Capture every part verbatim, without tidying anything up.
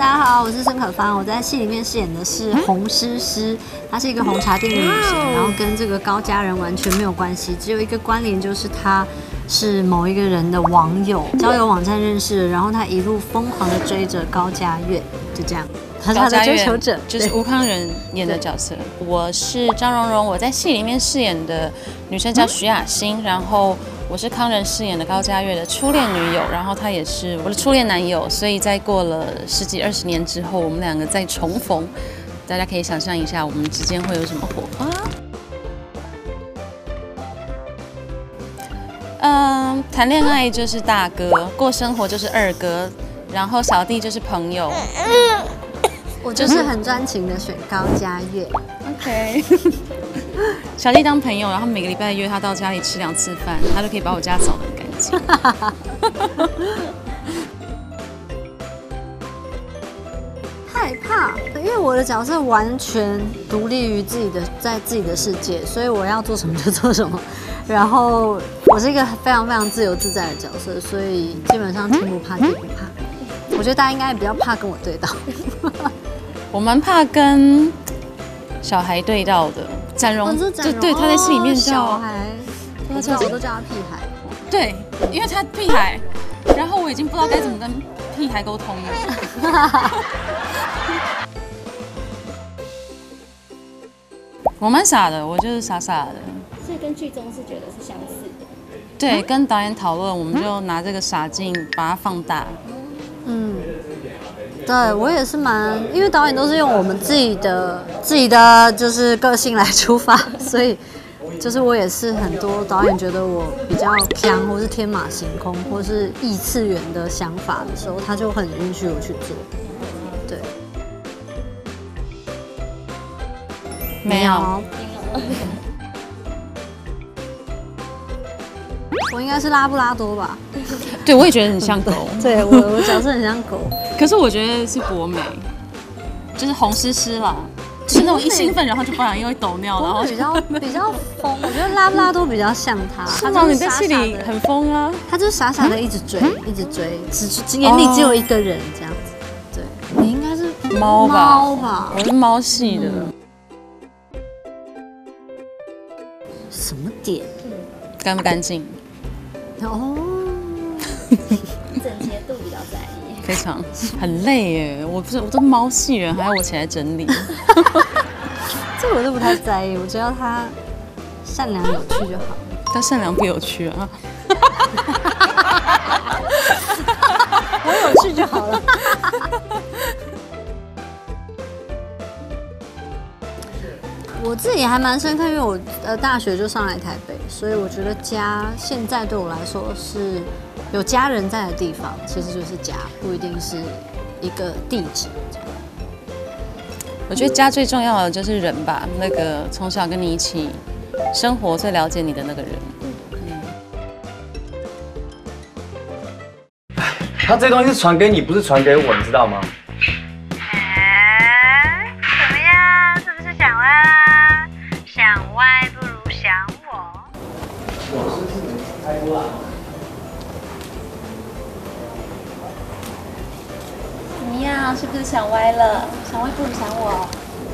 大家好，我是孙可芳，我在戏里面饰演的是洪诗诗，她是一个红茶店的女神，然后跟这个高家人完全没有关系，只有一个关联，就是她是某一个人的网友，交友网站认识的，然后她一路疯狂的追着高嘉月，就这样。 他是他的追求者， 就是吴康仁演的角色。我是张荣荣，我在戏里面饰演的女生叫徐雅欣，然后我是康仁饰演的高嘉月的初恋女友，然后他也是我的初恋男友，所以在过了十几二十年之后，我们两个再重逢，大家可以想象一下我们之间会有什么火花。嗯，谈恋爱就是大哥，过生活就是二哥，然后小弟就是朋友。 我就是很专情的选高嘉月 ，OK。小弟当朋友，然后每个礼拜约他到家里吃两次饭，他就可以把我家扫得很干净。 害怕，因为我的角色完全独立于自己的，在自己的世界，所以我要做什么就做什么。然后我是一个非常非常自由自在的角色，所以基本上天不怕地不怕。我觉得大家应该也比较怕跟我对到。 我蛮怕跟小孩对到的，展荣，就对他在戏里面叫小孩，我叫我都叫他屁孩。 对，因为他屁孩，然后我已经不知道该怎么跟屁孩沟通了。我蛮傻的，我就是傻傻的。 所以跟剧中是觉得是相似的。 对，跟导演讨论，我们就拿这个傻劲把它放大。嗯。 对我也是蛮，因为导演都是用我们自己的自己的就是个性来出发，所以就是我也是很多导演觉得我比较强，或是天马行空，或是异次元的想法的时候，他就很允许我去做。对， 没有， 我应该是拉布拉多吧？ 对，我也觉得很像狗。 对我，我角色很像狗。 可是我觉得是博美，就是洪诗诗啦，就是那种一兴奋然后就不小心会抖尿，然后比较比较疯。我觉得拉布拉多比较像他， 是吗？你在戏里很疯啊， 他就是傻傻的一直追，一直追，只眼里只有一个人这样子。对，你应该是猫吧？ 猫吧？ 我是猫系的。 什么点？ 干不干净？ 哦。 整洁度比较在意。 非常很累耶，我不是我都是猫系人，还要我起来整理。 这个我都不太在意，我只要他善良有趣就好。 他善良不有趣啊。 我有趣就好了。我自己还蛮深刻，因为我呃大学就上来台北，所以我觉得家现在对我来说是。 有家人在的地方，其实就是家，不一定是一个地址。 我觉得家最重要的就是人吧，那个从小跟你一起生活、最了解你的那个人。 嗯。他这东西是传给你，不是传给我，你知道吗？ 哎，怎么样？是不是想歪啦？想歪不如想我。我是不是太多了？ 怎么样？是不是想歪了？想歪不如想我。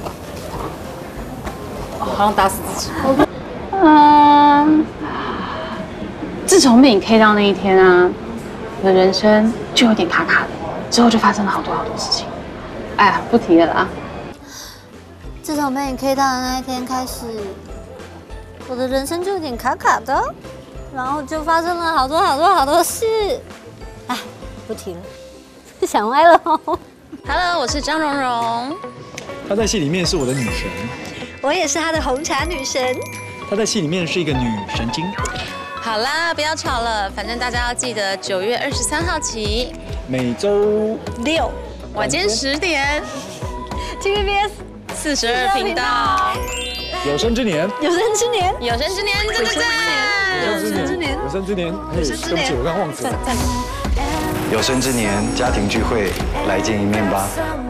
哦，好像打死自己。嗯，自从被你 K 到那一天啊，我的人生就有点卡卡的，之后就发生了好多好多事情。哎呀，不提了啦。 自从被你 K 到的那一天开始，我的人生就有点卡卡的，然后就发生了好多好多好多事。哎，不提了。 想歪了哦 ！Hello， 我是张荣荣。 她在戏里面是我的女神， 我也是她的红茶女神。 她在戏里面是一个女神经。 好啦，不要吵了，反正大家要记得九月二十三号起， 每周六晚间十点 ，T V B S 四十二频道。 有生之年， 有生之年， 有生之年，赞赞赞！ 有生之年， 有生之年，对不起，我刚忘记了。 有生之年，家庭聚会，来见一面吧。